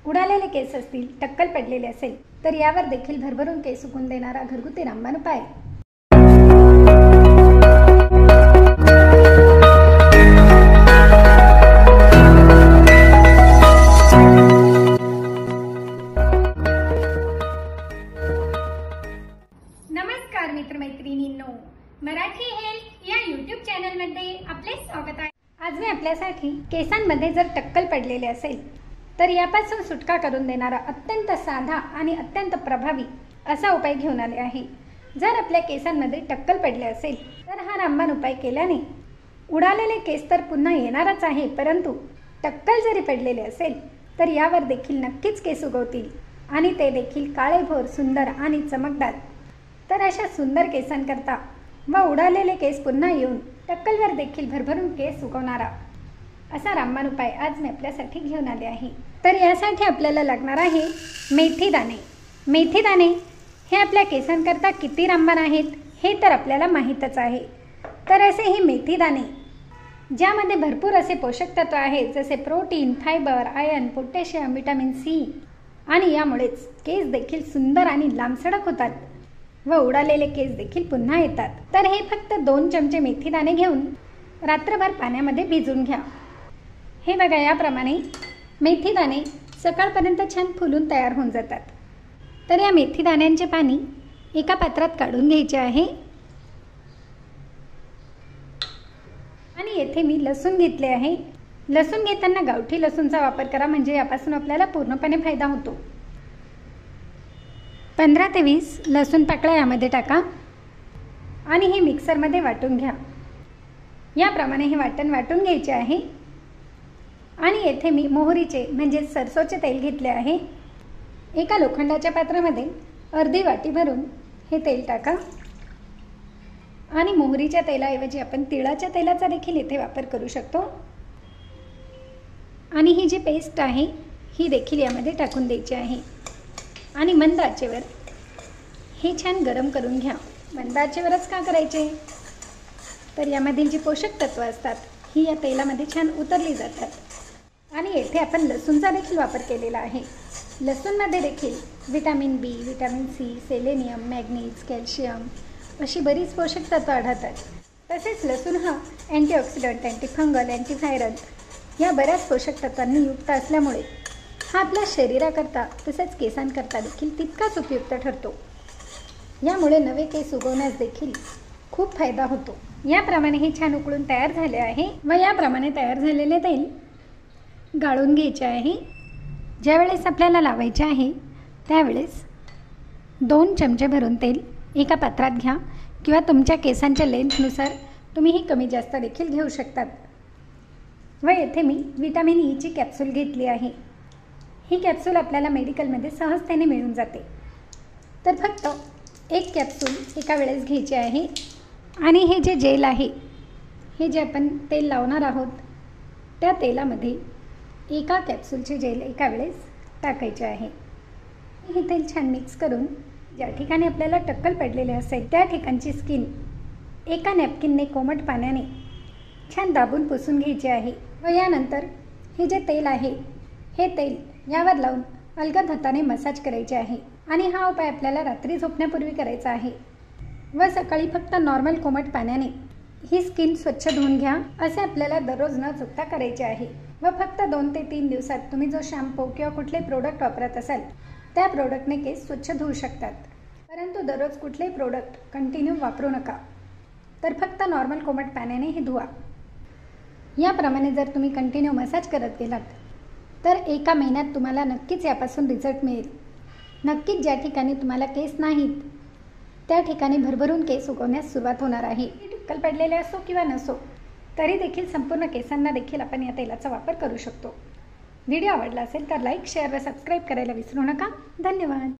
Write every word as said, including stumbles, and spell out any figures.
उडालेले केस असतील, टक्कल पडलेले असेल तर यावर देखील भरभरून केस उगवून देणारा घरगुती रामबाण उपाय. नमस्कार मित्रमैत्रिणींनो, मराठी हेल्थ या यूट्यूब चॅनलमध्ये आपले स्वागत आहे. आज मी आपल्यासाठी केसांमध्ये जर टक्कल पडलेले असेल तर यापासून सुटका करून देणारा अत्यंत साधा आणि अत्यंत प्रभावी असा उपाय घेऊन आले आहे. जर आपल्या केसांमध्ये टक्कल पडले असेल तर हा रामबाण उपाय केल्याने उडालेले केस तर पुन्हा येणारच आहे, परंतु टक्कल जरी पडलेले असेल तर यावर देखील नक्कीच केस उगवतील आणि ते देखील काळेभोर, सुंदर आणि चमकदार. तर अशा सुंदर केसांकरता व उडालेले केस पुन्हा येऊन टक्कलवर देखील भरभरून केस उगवणारा असा रामबाण उपाय आज मी आपल्यासाठी घेऊन आले आहे. तर यासाठी आपल्याला लागणार आहे मेथी दाणे. मेथी दाणे हे आपल्या केसांकरता किती रामबाण आहेत हे तर आपल्याला माहीतच आहे. तर असे हे मेथी दाणे ज्यामध्ये भरपूर असे पोषक तत्व आहेत, जसे protein, fibre, iron, potassium, vitamin C, आणि यामुळेच केस देखील सुंदर आणि लांबसडक होतात व उडालेले केस देखील पुन्हा येतात. तर हे फक्त दोन चमचे मेथी दाणे घेऊन रात्रभर पाण्यामध्ये भिजवून घ्या. हे बघा, याप्रमाणे मेथी दाणे सकाळपर्यंत छान फुलून तयार होऊन जातात. तर या मेथी दाण्यांचे पाणी एका पात्रात काढून घ्यायचे आहे. आणि येथे मी लसूण घेतले आहे. लसूण घेताना गावठी लसूणचा वापर करा, म्हणजे यापासून आपल्याला पूर्णपणे फायदा होतो. पंधरा ते वीस लसूण पाकळ्या यामध्ये टाका आणि हे मिक्सरमध्ये वाटून घ्या. याप्रमाणे हे वाटण वाटून घ्यायचे आहे. आणि येथे मी मोहरीचे म्हणजे सरसोचे तेल घेतले आहे. एका लोखंडाच्या पात्रामध्ये अर्धी वाटी भरून हे तेल टाका. आणि मोहरीच्या तेलाऐवजी आपण तिळाच्या तेलाचा देखील इथे वापर करू शकतो. आणि ही जी पेस्ट आहे ही देखील यामध्ये टाकून द्यायची आहे. आणि मंद आचेवर हे छान गरम करून घ्या. मंद आचेवरच का करायचे, तर यामधील जी पोषक तत्व असतात ही या तेलामध्ये छान उतरली जातात. आणि येथे आपण लसूणचा देखील वापर केलेला आहे. लसूणमध्ये देखील vitamin B, vitamin C, selenium, manganese, calcium अशी बरीच पोषक तत्व आढळतात. तसेच लसूण हा अँटीऑक्सिडंट, अँटीफंगल, अँटीव्हायरल या बऱ्याच पोषक तत्वांनी युक्त असल्यामुळे हा आपल्या शरीराकरता तसेच केसांकरता देखील तितकाच उपयुक्त ठरतो. यामुळे नवे केस उगवण्यास देखील खूप फायदा होतो. याप्रमाणे हे छान उकळून तयार झाले आहे व याप्रमाणे तयार झालेले तेल गाळून घ्यायचे आहे. ज्यावेळेस आपल्याला लावायचे आहे त्यावेळेस दोन चमचे भरून तेल एका पात्रात घ्या, किंवा तुमच्या केसांच्या लेंथनुसार तुम्ही ही कमी जास्त देखील घेऊ शकतात. व येथे मी विटॅमिन ईची कॅप्सूल घेतली आहे. ही कॅप्सूल आपल्याला मेडिकलमध्ये सहजतेने मिळून जाते. तर फक्त एक कॅप्सूल एका वेळेस घ्यायची आहे. आणि हे जे जेल आहे, हे जे आपण तेल लावणार आहोत त्या तेलामध्ये एका कॅप्सूलचे जेल एका वेळेस टाकायचे आहे. हे तेल छान मिक्स करून ज्या ठिकाणी आपल्याला टक्कल पडलेले असेल त्या ठिकाणची स्किन एका नॅपकिनने कोमट पाण्याने छान दाबून पुसून घ्यायचे आहे. व यानंतर हे जे तेल आहे हे तेल यावर लावून अलगद हाताने मसाज करायचे आहे. आणि हा उपाय आपल्याला रात्री झोपण्यापूर्वी करायचा आहे. व सकाळी फक्त नॉर्मल कोमट पाण्याने ही स्किन स्वच्छ धुवून घ्या. असे आपल्याला दररोज न चुकता करायचे आहे. व फक्त दोन ते तीन दिवसात तुम्ही जो शॅम्पू किंवा कुठले प्रोडक्ट वापरत असाल त्या प्रोडक्टने केस स्वच्छ धुवू शकतात. परंतु दररोज कुठलेही प्रोडक्ट कंटिन्यू वापरू नका, तर फक्त नॉर्मल कोमट पाण्याने हे धुवा. याप्रमाणे जर तुम्ही कंटिन्यू मसाज करत गेलात तर एका महिन्यात तुम्हाला नक्कीच यापासून रिझल्ट मिळेल. नक्कीच ज्या ठिकाणी तुम्हाला केस नाहीत त्या ठिकाणी भरभरून केस उगवण्यास सुरुवात होणार आहे. टक्कल पडलेले असो किंवा नसो, तरी देखील संपूर्ण केसांना देखील आपण या तेलाचा वापर करू शकतो. व्हिडिओ आवडला असेल तर लाईक, शेअर व सबस्क्राईब करायला विसरू नका. धन्यवाद.